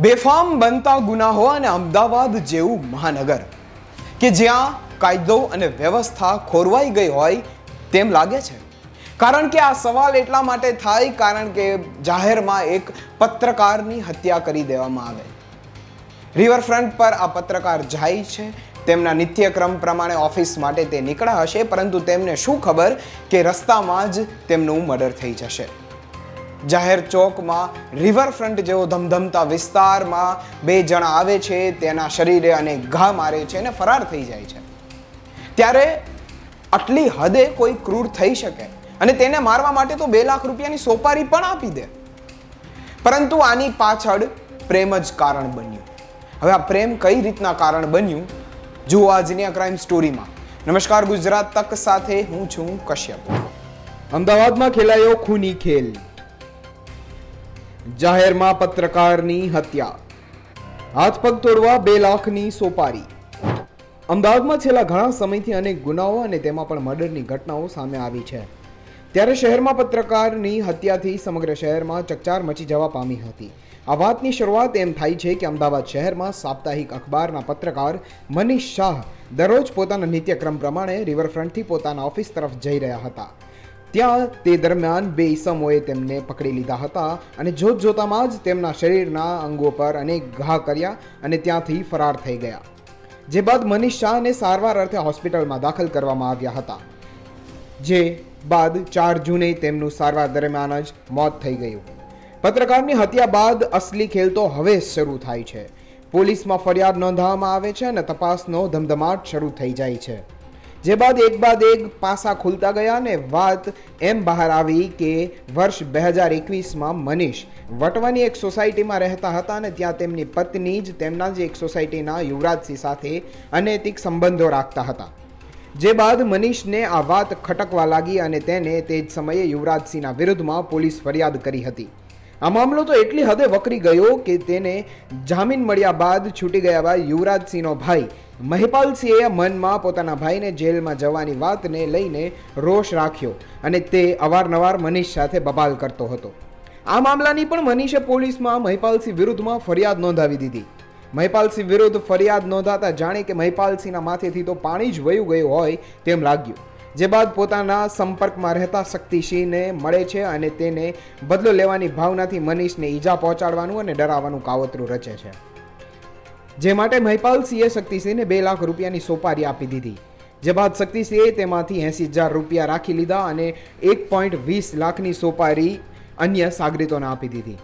બેફામ બનતા ગુનાહો અને અમદાવાદ જેવું મહાનગર કે જ્યાં કાયદો અને વ્યવસ્થા ખોરવાઈ ગઈ હોય તેમ લાગે છે। કારણ કે આ સવાલ એટલા માટે થાય કારણ કે જાહેરમાં એક પત્રકારની હત્યા કરી દેવામાં આવે। રિવરફ્રન્ટ પર આ પત્રકાર જાય છે, તેમના નિત્યક્રમ પ્રમાણે ઓફિસ માટે તે નીકળ્યા હશે, પરંતુ તેમને શું ખબર કે રસ્તામાં જ તેમનું મર્ડર થઈ જશે। જાહેર ચોકમાં રિવરફ્રન્ટ જેવો ધમધમતા વિસ્તારમાં બે જણા આવે છે, તેના શરીરે અને ઘા મારે છે અને ફરાર થઈ જાય છે। ત્યારે આટલી હદે કોઈ ક્રૂર થઈ શકે અને તેને મારવા માટે તો 2 લાખ રૂપિયાની સોપારી પણ આપી દે, પરંતુ આની પાછળ પ્રેમ જ કારણ બન્યું। હવે આ પ્રેમ કઈ રીતના કારણ બન્યું જુઓ આજની આ ક્રાઇમ સ્ટોરીમાં। નમસ્કાર, ગુજરાત તક સાથે હું છું કશ્યપ। અમદાવાદમાં ખેલાયો ખૂની ખેલ, જાહેરમાં પત્રકારની હત્યા, હાથ પગ તોડવા 2 લાખની સોપારી। અમદાવાદમાં છેલ્લા ઘણા સમયથી અનેક ગુનાઓ અને તેમાં પણ મર્ડરની ઘટનાઓ સામે આવી છે। ત્યારે શહેરમાં પત્રકારની હત્યાથી સમગ્ર શહેરમાં ચકચાર મચી જવા પામી હતી। આ વાતની શરૂઆત એમ થાય છે કે અમદાવાદ શહેરમાં સાપ્તાહિક અખબારના પત્રકાર મનીષ શાહ દરરોજ પોતાના નિત્યક્રમ પ્રમાણે રિવરફ્રન્ટથી પોતાના ઓફિસ તરફ જઈ રહ્યા હતા। ત્યાં તે દરમિયાન 2 ઈસમોએ તેમને પકડી લીધા હતા અને જોતજોતામાં જ તેમના શરીરના અંગો પર અનેક ઘા કર્યા અને ત્યાંથી ફરાર થઈ ગયા। જે બાદ મનીષ શાહને સારવાર અર્થે હોસ્પિટલમાં દાખલ કરવામાં આવ્યા હતા, જે બાદ 4 જૂને તેમનું સારવાર દરમિયાન જ મોત થઈ ગયું। પત્રકારની હત્યા બાદ અસલી ખેલ તો હવે શરૂ થાય છે। પોલીસમાં ફરિયાદ નોંધવામાં આવે છે અને તપાસનો ધમધમાટ શરૂ થઈ જાય છે। જે બાદ એક પાસા ખુલતા ગયા અને વાત એમ બહાર આવી કે વર્ષ 2021માં મનીષ વટવાની એક સોસાયટીમાં રહેતા હતા અને ત્યાં તેમની પત્ની જ તેમના જ એક સોસાયટીના યુવરાજસિંહ સાથે અનૈતિક સંબંધો રાખતા હતા। જે બાદ મનીષને આ વાત ખટકવા લાગી અને તેને તે જ સમયે યુવરાજસિંહના વિરુદ્ધમાં પોલીસ ફરિયાદ કરી હતી। આ મામલો તો એટલી હદે વકરી ગયો કે તેને જામીન મળ્યા બાદ છૂટી ગયા બાદ યુવરાજસિંહનો ભાઈ મહિપાલસિંહે મનમાં પોતાના ભાઈને જેલમાં જવાની વાતને લઈને રોષ રાખ્યો અને તે અવારનવાર મનીષ સાથે બબાલ કરતો હતો। આ મામલાની પણ મનીષે પોલીસમાં મહિપાલસિંહ વિરુદ્ધમાં ફરિયાદ નોંધાવી દીધી। મહિપાલસિંહ વિરુદ્ધ ફરિયાદ નોંધાતા જાણે કે મહિપાલસિંહના માથેથી તો પાણી જ વયું ગયું હોય તેમ લાગ્યું। જે બાદ પોતાના સંપર્કમાં રહેતા શક્તિસિંહને મળે છે અને તેને બદલો લેવાની ભાવનાથી મનીષને ઈજા પહોંચાડવાનું અને ડરાવવાનું કાવતરું રચે છે। જે માટે મહિપાલસિંહે શક્તિસિંહને 2 લાખ રૂપિયાની સોપારી આપી દીધી। જે બાદ શક્તિસિંહે તેમાંથી 80,000 રૂપિયા રાખી લીધા અને 1.20 લાખની સોપારી અન્ય સાગરીતોને આપી દીધી।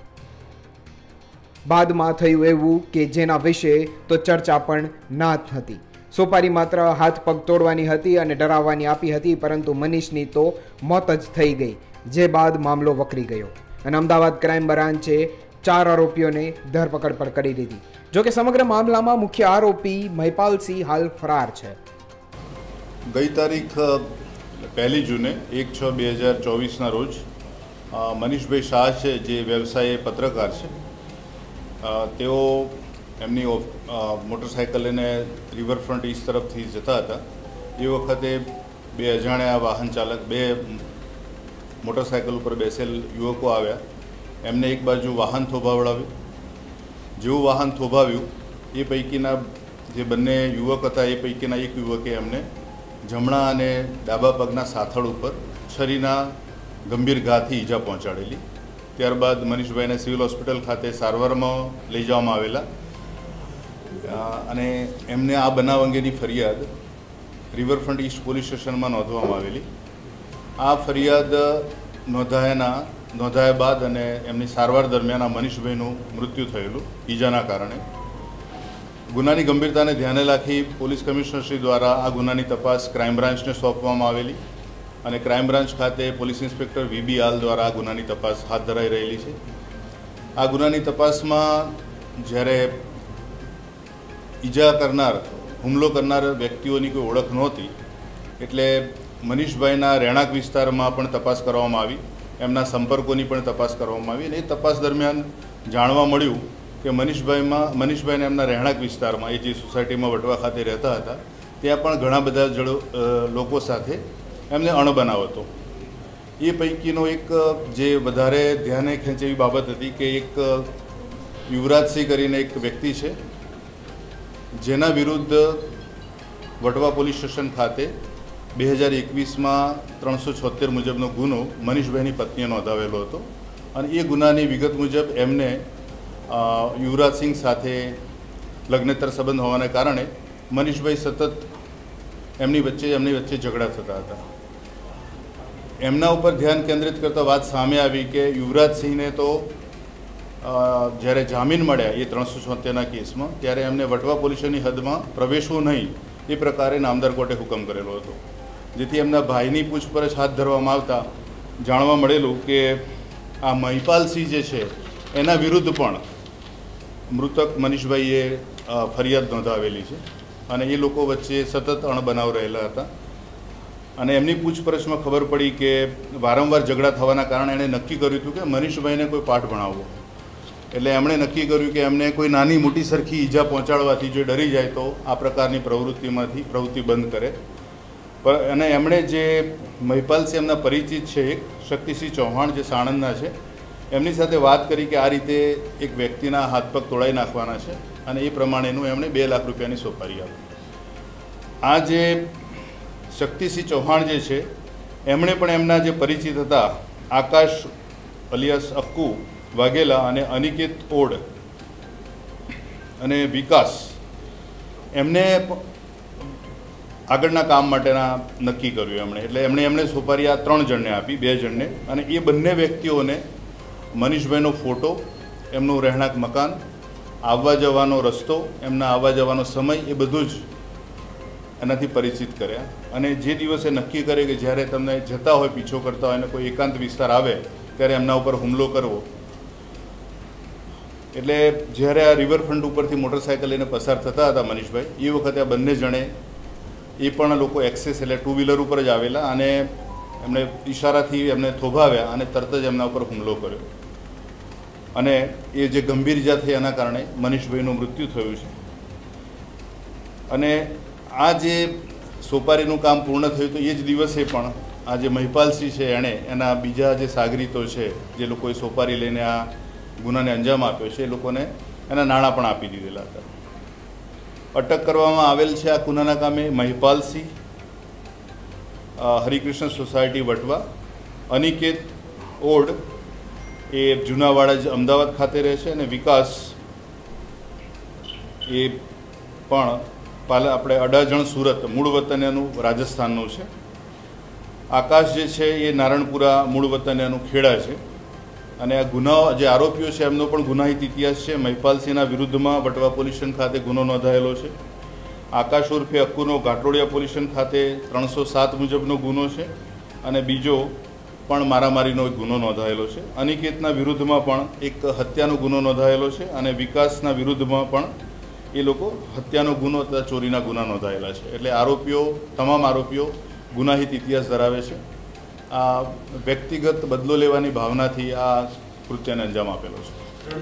બાદમાં થયું એવું કે જેના વિશે તો ચર્ચા પણ ના હતી। સોપારી માત્ર હાથ પગ તોડવાની હતી અને ડરાવવાની આપી હતી, પરંતુ મનીષની તો મોત જ થઈ ગઈ। જે બાદ મામલો વકરી ગયો અને અમદાવાદ ક્રાઇમ બ્રાન્ચે 4 આરોપીઓને ધરપકડ પણ કરી લીધી। જો કે સમગ્ર મામલામાં મુખ્ય આરોપી મહિપાલસિંહ હાલ ફરાર છે। ગઈ તારીખ 1 જૂને 1/6/2024ના રોજ મનીષભાઈ શાહ છે, જે વ્યવસાય પત્રકાર છે, તેઓ એમની મોટરસાઇકલ લઈને રિવરફ્રન્ટ ઈસ્ટ તરફથી જતા હતા। એ વખતે 2 અજાણ્યા વાહન ચાલક 2 મોટરસાઇકલ ઉપર બેસેલ યુવકો આવ્યા। એમને એક બાજુ વાહન થોભાવડાવ્યું। જેવું વાહન થોભાવ્યું એ પૈકીના જે બંને યુવક હતા એ પૈકીના એક યુવકે એમને જમણા અને ડાબા પગના સાથળ ઉપર છરીના ગંભીર ઘાથી ઈજા પહોંચાડેલી। ત્યારબાદ મનીષભાઈને સિવિલ હોસ્પિટલ ખાતે સારવારમાં લઈ જવામાં આવેલા અને એમને આ બનાવ અંગેની ફરિયાદ રિવરફ્રન્ટ ઈસ્ટ પોલીસ સ્ટેશનમાં નોંધવામાં આવેલી। આ ફરિયાદ નોંધાયા બાદ અને એમની સારવાર દરમિયાન આ મનીષભાઈનું મૃત્યુ થયેલું ઈજાના કારણે। ગુનાની ગંભીરતાને ધ્યાને રાખી પોલીસ કમિશનરશ્રી દ્વારા આ ગુનાની તપાસ ક્રાઇમ બ્રાન્ચને સોંપવામાં આવેલી અને ક્રાઇમ બ્રાન્ચ ખાતે પોલીસ ઇન્સ્પેક્ટર વી.બી. આલ દ્વારા આ ગુનાની તપાસ હાથ ધરાઈ રહેલી છે। આ ગુનાની તપાસમાં જ્યારે ઈજા કરનાર, હુમલો કરનાર વ્યક્તિઓની કોઈ ઓળખ નહોતી, એટલે મનીષભાઈના રહેણાંક વિસ્તારમાં પણ તપાસ કરવામાં આવી, એમના સંપર્કોની પણ તપાસ કરવામાં આવી અને એ તપાસ દરમિયાન જાણવા મળ્યું કે મનીષભાઈને એમના રહેણાંક વિસ્તારમાં, એ જે સોસાયટીમાં વટવા ખાતે રહેતા હતા, ત્યાં પણ ઘણા બધા લોકો સાથે એમને અણબનાવ હતો। એ પૈકીનો એક જે વધારે ધ્યાને ખેંચેવી બાબત હતી કે એક યુવરાજસિંહ કરીને એક વ્યક્તિ છે, જેના વિરુદ્ધ વટવા પોલીસ સ્ટેશન ખાતે 2021માં 376 મુજબનો ગુનો મનીષભાઈની પત્નીએ નોંધાવેલો હતો અને એ ગુનાની વિગત મુજબ એમને યુવરાજસિંહ સાથે લગ્નેતર સંબંધ હોવાને કારણે મનીષભાઈ સતત એમની વચ્ચે ઝઘડા થતા હતા. એમના ઉપર ધ્યાન કેન્દ્રિત કરતા વાત સામે આવી કે યુવરાજસિંહને તો જ્યારે જામીન મળ્યા એ 376ના કેસમાં, ત્યારે એમને વટવા પોલીસની હદમાં પ્રવેશવું નહીં એ પ્રકારે નામદાર કોર્ટે હુકમ કરેલો હતો. જેથી એમના ભાઈની પૂછપરછ હાથ ધરવામાં આવતા જાણવા મળેલું કે આ મહિપાલસિંહ જે છે એના વિરુદ્ધ પણ મૃતક મનીષભાઈએ ફરિયાદ નોંધાવેલી છે અને એ લોકો વચ્ચે સતત અણબનાવ રહેલા હતા. અને એમની પૂછપરછમાં ખબર પડી કે વારંવાર ઝઘડા થવાના કારણે એણે નક્કી કર્યું હતું કે મનીષભાઈને કોઈ પાઠ ભણાવવો. એટલે એમણે નક્કી કર્યું કે એમને કોઈ નાની મોટી સરખી ઈજા પહોંચાડવાથી જો ડરી જાય તો આ પ્રકારની પ્રવૃત્તિ બંધ કરે. અને એમણે જે મહિપાલસિંહ એમના પરિચિત છે, એક શક્તિસિંહ ચૌહાણ જે સાણંદના છે, એમની સાથે વાત કરી કે આ રીતે એક વ્યક્તિના હાથ પગ તોડાઈ નાખવાના છે અને એ પ્રમાણેનું એમણે 2 લાખ રૂપિયાની સોપારી આપી. આ જે શક્તિસિંહ ચૌહાણ જે છે એમણે પણ એમના જે પરિચિત હતા આકાશ અલિયાસ અક્કુ વાઘેલા અને અનિકેત ઓડ અને વિકાસ, એમને આગળના કામ માટેના નક્કી કર્યું એટલે એમણે સોપારી આ 3 જણને આપી, 2 જણને. અને એ બંને વ્યક્તિઓને મનીષભાઈનો ફોટો, એમનું રહેણાંક મકાન, આવવા જવાનો રસ્તો, એમના આવવા જવાનો સમય એ બધું જ એનાથી પરિચિત કર્યા. અને જે દિવસે નક્કી કરે કે જ્યારે તમને જતા હોય, પીછો કરતા હોય અને કોઈ એકાંત વિસ્તાર આવે ત્યારે એમના ઉપર હુમલો કરવો. એટલે જ્યારે આ રિવરફ્રન્ટ ઉપરથી મોટરસાઇકલ લઈને પસાર થતા હતા મનીષભાઈ, એ વખતે આ બંને જણે એ પણ લોકો એક્સેસ એટલે 2 વ્હીલર ઉપર જ આવેલા અને એમણે ઈશારાથી એમને થોભાવ્યા અને તરત જ એમના ઉપર હુમલો કર્યો. અને એ જે ગંભીર ઈજા થઈ એના કારણે મનીષભાઈનું મૃત્યુ થયું છે. અને આ જે સોપારીનું કામ પૂર્ણ થયું તો એ જ દિવસે પણ આ જે મહિપાલસિંહ છે એણે એના બીજા જે સાગરીતો છે, જે લોકોએ સોપારી લઈને આ ગુનાને અંજામ આપ્યો છે, એ લોકોને એના નાણાં પણ આપી દીધેલા હતા. અટક કરવામાં આવેલ છે આ ગુનાના કામે મહિપાલસિંહ, હરિકૃષ્ણ સોસાયટી વટવા, અનિકેત ઓડ એ જૂનાવાડા અમદાવાદ ખાતે રહે છે અને વિકાસ એ પણ આપણે અડાજણ સુરત મૂળ વતન એનું રાજસ્થાનનું છે. આકાશ જે છે એ નારણપુરા મૂળ વતન એનું ખેડા છે. અને આ ગુનાઓ જે આરોપીઓ છે એમનો પણ ગુનાહિત ઇતિહાસ છે. મહિપાલસિંહના વિરુદ્ધમાં વટવા પોલીસ સ્ટેશન ખાતે ગુનો નોંધાયેલો છે. આકાશ ઉર્ફે અક્કુનો ઘાટલોડિયા પોલીસ સ્ટેશન ખાતે 307 મુજબનો ગુનો છે અને બીજો પણ મારામારીનો એક ગુનો નોંધાયેલો છે. અનિકેતના વિરુદ્ધમાં પણ એક હત્યાનો ગુનો નોંધાયેલો છે અને વિકાસના વિરુદ્ધમાં પણ એ લોકો હત્યાનો ગુનો તથા ચોરીના ગુના નોંધાયેલા છે. એટલે તમામ આરોપીઓ ગુનાહિત ઇતિહાસ ધરાવે છે. આ વ્યક્તિગત બદલો લેવાની ભાવનાથી આ કૃત્યને અંજામ આપેલો છે.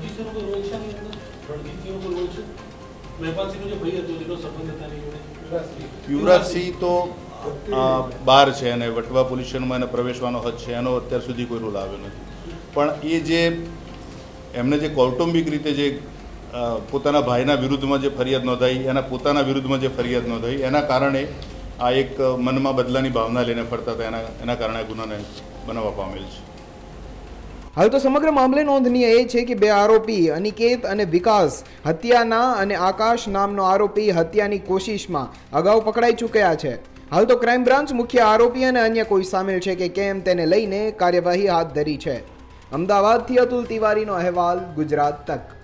યુવરાજસિંહ તો બહાર છે અને વટવા પોલીસ સ્ટેશનમાં એને પ્રવેશવાનો હદ છે, એનો અત્યાર સુધી કોઈ રૂલ આવ્યો નથી. પણ એ જે એમને જે કૌટુંબિક રીતે જે પોતાના ભાઈના વિરુદ્ધમાં જે ફરિયાદ નોંધાઈ, એના પોતાના વિરુદ્ધમાં જે ફરિયાદ નોંધાઈ, એના કારણે આ એક મનમાં બદલાની ભાવના લઈને ફરતા હતા, એના કારણે ગુનાને બનાવવા પામેલ છે. હાલ તો સમગ્ર મામલે નોંધનીય એ છે કે 2 આરોપી અનિકેત અને વિકાસ હત્યાના અને આકાશ નામનો આરોપી હત્યાની કોશિશમાં અગાઉ પકડાઈ ચૂક્યા છે. હાલ તો ક્રાઇમ બ્રાન્ચ મુખ્ય આરોપી અને અન્ય કોઈ સામેલ છે કે કેમ તેને લઈને કાર્યવાહી હાથ ધરી છે. અમદાવાદથી અતુલ તિવારીનો અહેવાલ, ગુજરાત તક.